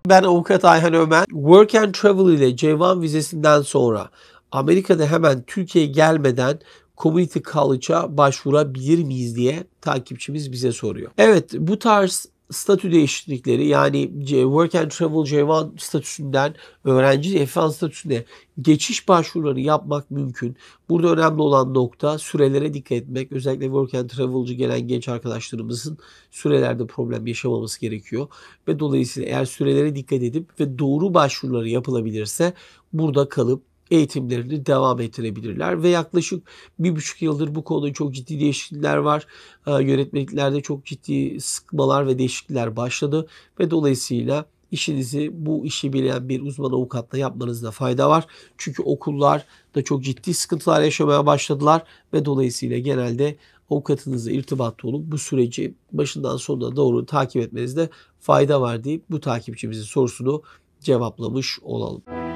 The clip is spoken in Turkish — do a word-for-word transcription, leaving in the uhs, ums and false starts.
Ben avukat Ayhan Ömer. Work and Travel ile C bir vizesinden sonra Amerika'da hemen Türkiye'ye gelmeden Community College'a başvurabilir miyiz diye takipçimiz bize soruyor. Evet, bu tarz statü değişiklikleri, yani Work and Travel C bir statüsünden öğrenci F bir statüsüne geçiş başvuruları yapmak mümkün. Burada önemli olan nokta sürelere dikkat etmek. Özellikle Work and Travel'cı gelen genç arkadaşlarımızın sürelerde problem yaşamaması gerekiyor. Ve dolayısıyla eğer sürelere dikkat edip ve doğru başvuruları yapılabilirse burada kalıp eğitimlerini devam ettirebilirler. Ve yaklaşık bir buçuk yıldır bu konuda çok ciddi değişiklikler var. Ee, yönetmeliklerde çok ciddi sıkmalar ve değişiklikler başladı. Ve dolayısıyla işinizi bu işi bilen bir uzman avukatla yapmanızda fayda var. Çünkü okullar da çok ciddi sıkıntılar yaşamaya başladılar. Ve dolayısıyla genelde avukatınızla irtibatta olup bu süreci başından sonuna doğru takip etmenizde fayda var deyip bu takipçimizin sorusunu cevaplamış olalım.